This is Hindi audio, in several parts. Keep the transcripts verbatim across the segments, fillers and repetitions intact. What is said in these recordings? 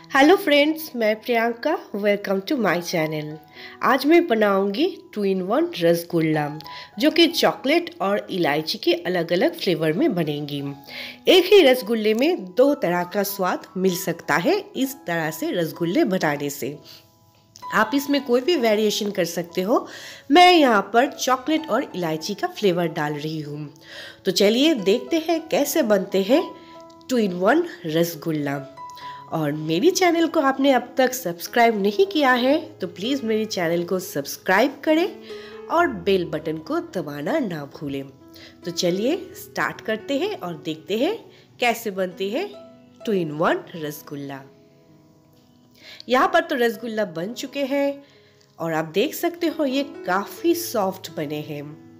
हेलो फ्रेंड्स, मैं Priyanka. Welcome to my channel. आज मैं बनाऊंगी टू इन वन रसगुल्ला, जो कि चॉकलेट और इलायची के अलग अलग फ्लेवर में बनेंगी। एक ही रसगुल्ले में दो तरह का स्वाद मिल सकता है। इस तरह से रसगुल्ले बनाने से आप इसमें कोई भी वेरिएशन कर सकते हो। मैं यहाँ पर चॉकलेट और इलायची का फ्लेवर डाल रही हूँ। तो चलिए देखते हैं कैसे बनते हैं टू इन वन रसगुल्ला। और मेरी चैनल को आपने अब तक सब्सक्राइब नहीं किया है तो प्लीज़ मेरी चैनल को सब्सक्राइब करें और बेल बटन को दबाना ना भूलें। तो चलिए स्टार्ट करते हैं और देखते हैं कैसे बनते हैं टू इन वन रसगुल्ला। यहाँ पर तो रसगुल्ला बन चुके हैं और आप देख सकते हो ये काफ़ी सॉफ्ट बने हैं।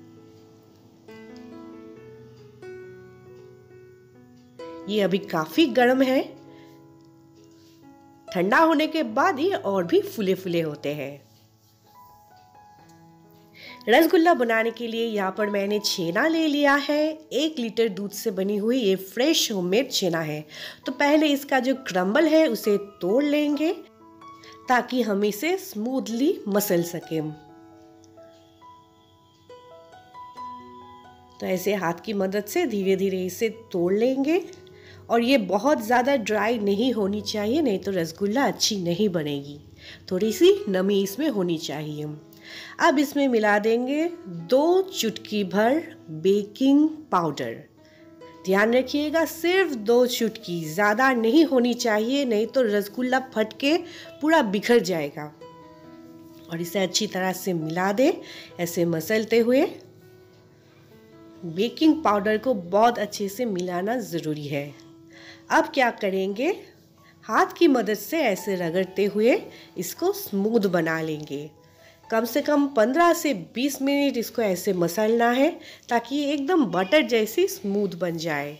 ये अभी काफ़ी गर्म है, ठंडा होने के बाद ये और भी फूले फूले होते हैं। रसगुल्ला बनाने के लिए यहाँ पर मैंने छेना ले लिया है। एक लीटर दूध से बनी हुई ये फ्रेश होममेड छेना है। तो पहले इसका जो क्रम्बल है उसे तोड़ लेंगे ताकि हम इसे स्मूथली मसल सकें। तो ऐसे हाथ की मदद से धीरे धीरे इसे तोड़ लेंगे और ये बहुत ज़्यादा ड्राई नहीं होनी चाहिए, नहीं तो रसगुल्ला अच्छी नहीं बनेगी। थोड़ी सी नमी इसमें होनी चाहिए। अब इसमें मिला देंगे दो चुटकी भर बेकिंग पाउडर। ध्यान रखिएगा सिर्फ दो चुटकी, ज़्यादा नहीं होनी चाहिए, नहीं तो रसगुल्ला फट के पूरा बिखर जाएगा। और इसे अच्छी तरह से मिला दें ऐसे मसलते हुए। बेकिंग पाउडर को बहुत अच्छे से मिलाना ज़रूरी है। अब क्या करेंगे, हाथ की मदद से ऐसे रगड़ते हुए इसको स्मूथ बना लेंगे। कम से कम पंद्रह से बीस मिनट इसको ऐसे मसलना है ताकि ये एकदम बटर जैसी स्मूथ बन जाए।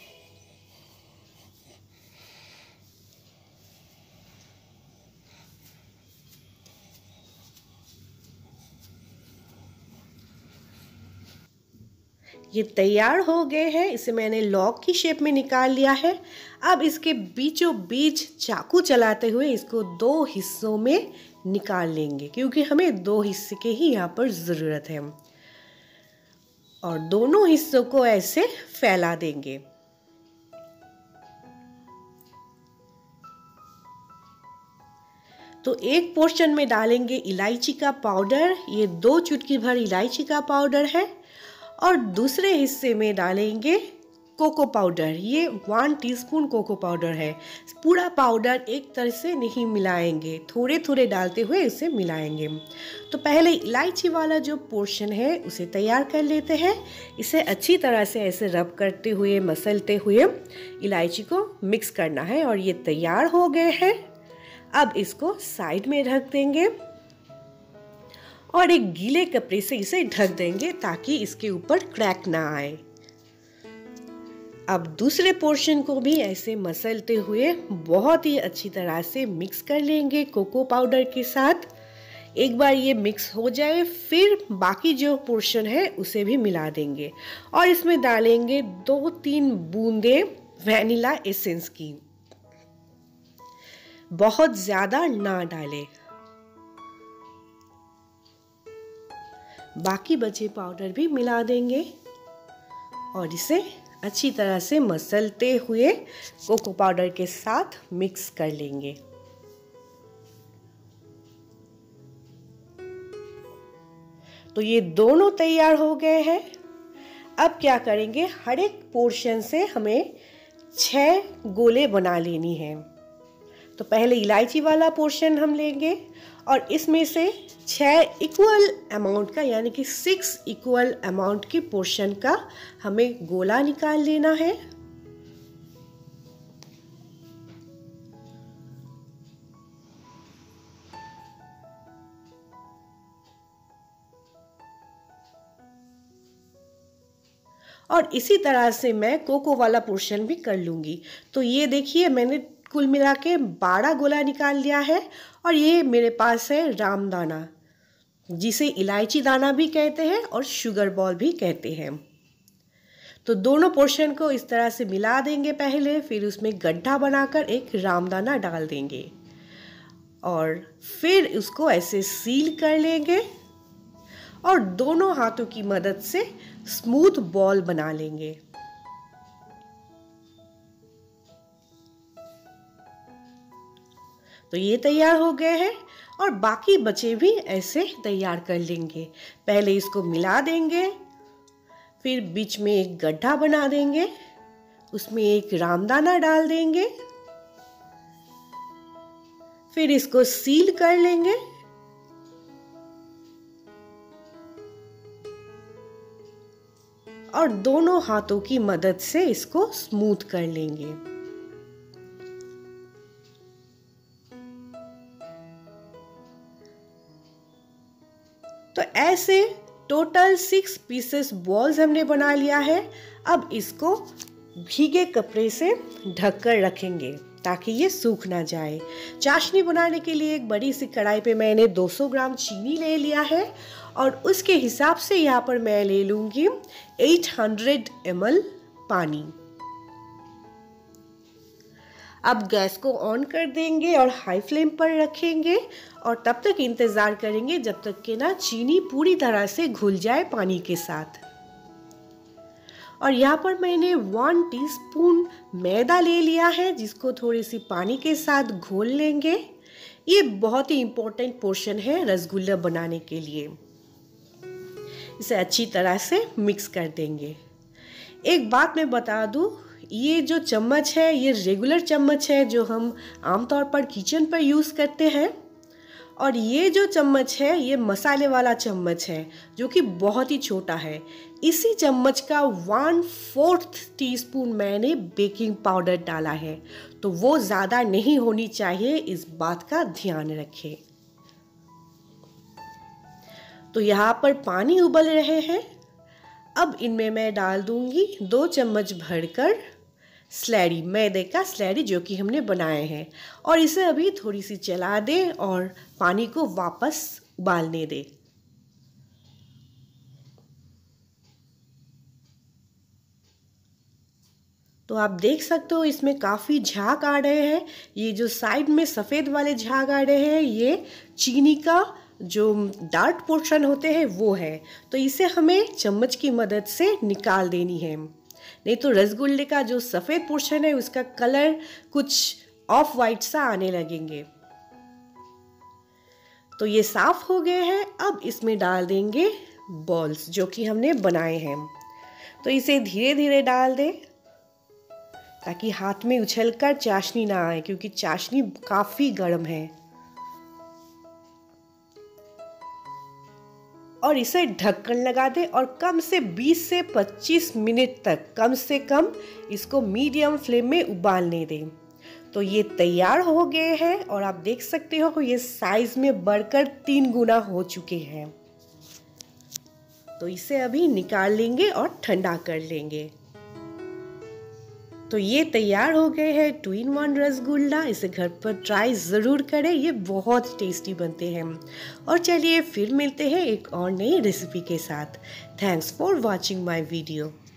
ये तैयार हो गए हैं। इसे मैंने लॉग की शेप में निकाल लिया है। अब इसके बीचों बीच चाकू चलाते हुए इसको दो हिस्सों में निकाल लेंगे, क्योंकि हमें दो हिस्से के ही यहाँ पर ज़रूरत है। और दोनों हिस्सों को ऐसे फैला देंगे। तो एक पोर्शन में डालेंगे इलायची का पाउडर, ये दो चुटकी भर इलायची का पाउडर है। और दूसरे हिस्से में डालेंगे कोको पाउडर, ये वन टीस्पून कोको पाउडर है। पूरा पाउडर एक तरह से नहीं मिलाएंगे, थोड़े थोड़े डालते हुए इसे मिलाएंगे। तो पहले इलायची वाला जो पोर्शन है उसे तैयार कर लेते हैं। इसे अच्छी तरह से ऐसे रब करते हुए मसलते हुए इलायची को मिक्स करना है और ये तैयार हो गए हैं। अब इसको साइड में रख देंगे और एक गीले कपड़े से इसे ढक देंगे ताकि इसके ऊपर क्रैक ना आए। अब दूसरे पोर्शन को भी ऐसे मसलते हुए बहुत ही अच्छी तरह से मिक्स कर लेंगे कोको पाउडर के साथ। एक बार ये मिक्स हो जाए फिर बाकी जो पोर्शन है उसे भी मिला देंगे और इसमें डालेंगे दो तीन बूंदे वैनिला एसेंस की। बहुत ज़्यादा ना डालें। बाकी बचे पाउडर भी मिला देंगे और इसे अच्छी तरह से मसलते हुए कोको पाउडर के साथ मिक्स कर लेंगे। तो ये दोनों तैयार हो गए हैं। अब क्या करेंगे, हर एक पोर्शन से हमें छह गोले बना लेनी है। तो पहले इलायची वाला पोर्शन हम लेंगे और इसमें से छह इक्वल अमाउंट का, यानी कि सिक्स इक्वल अमाउंट की पोर्शन का हमें गोला निकाल लेना है। और इसी तरह से मैं कोको वाला पोर्शन भी कर लूँगी। तो ये देखिए मैंने कुल मिला के बारह गोला निकाल लिया है। और ये मेरे पास है रामदाना, जिसे इलायची दाना भी कहते हैं और शुगर बॉल भी कहते हैं। तो दोनों पोर्शन को इस तरह से मिला देंगे पहले, फिर उसमें गड्ढा बनाकर एक रामदाना डाल देंगे और फिर उसको ऐसे सील कर लेंगे और दोनों हाथों की मदद से स्मूथ बॉल बना लेंगे। तो ये तैयार हो गए हैं और बाकी बचे भी ऐसे तैयार कर लेंगे। पहले इसको मिला देंगे, फिर बीच में एक गड्ढा बना देंगे, उसमें एक रामदाना डाल देंगे, फिर इसको सील कर लेंगे और दोनों हाथों की मदद से इसको स्मूथ कर लेंगे। तो ऐसे टोटल सिक्स पीसेस बॉल्स हमने बना लिया है। अब इसको भीगे कपड़े से ढककर रखेंगे ताकि ये सूख ना जाए। चाशनी बनाने के लिए एक बड़ी सी कढ़ाई पे मैंने दो सौ ग्राम चीनी ले लिया है और उसके हिसाब से यहाँ पर मैं ले लूँगी आठ सौ एम एल पानी। अब गैस को ऑन कर देंगे और हाई फ्लेम पर रखेंगे और तब तक इंतज़ार करेंगे जब तक कि ना चीनी पूरी तरह से घुल जाए पानी के साथ। और यहाँ पर मैंने वन टीस्पून मैदा ले लिया है जिसको थोड़ी सी पानी के साथ घोल लेंगे। ये बहुत ही इम्पोर्टेंट पोर्शन है रसगुल्ला बनाने के लिए। इसे अच्छी तरह से मिक्स कर देंगे। एक बात मैं बता दूँ, ये जो चम्मच है ये रेगुलर चम्मच है जो हम आमतौर पर किचन पर यूज़ करते हैं और ये जो चम्मच है ये मसाले वाला चम्मच है जो कि बहुत ही छोटा है। इसी चम्मच का वन फोर्थ टीस्पून मैंने बेकिंग पाउडर डाला है, तो वो ज़्यादा नहीं होनी चाहिए, इस बात का ध्यान रखें। तो यहाँ पर पानी उबल रहे हैं। अब इनमें मैं डाल दूंगी दो चम्मच भरकर स्लैरी, मैदे का स्लैरी जो कि हमने बनाए हैं और इसे अभी थोड़ी सी चला दें और पानी को वापस उबालने दें। तो आप देख सकते हो इसमें काफ़ी झाग आ रहे हैं। ये जो साइड में सफ़ेद वाले झाग आ रहे हैं ये चीनी का जो डार्क पोर्शन होते हैं वो है, तो इसे हमें चम्मच की मदद से निकाल देनी है, नहीं तो रसगुल्ले का जो सफ़ेद पोर्शन है उसका कलर कुछ ऑफ वाइट सा आने लगेंगे। तो ये साफ हो गए हैं। अब इसमें डाल देंगे बॉल्स जो कि हमने बनाए हैं। तो इसे धीरे धीरे डाल दें ताकि हाथ में उछलकर चाशनी ना आए, क्योंकि चाशनी काफ़ी गर्म है। और इसे ढक्कन लगा दें और कम से बीस से पच्चीस मिनट तक कम से कम इसको मीडियम फ्लेम में उबालने दें। तो ये तैयार हो गए हैं और आप देख सकते हो ये साइज में बढ़कर तीन गुना हो चुके हैं। तो इसे अभी निकाल लेंगे और ठंडा कर लेंगे। तो ये तैयार हो गए हैं टू इन वन रसगुल्ला। इसे घर पर ट्राई ज़रूर करें, ये बहुत टेस्टी बनते हैं। और चलिए फिर मिलते हैं एक और नई रेसिपी के साथ। Thanks for watching my video.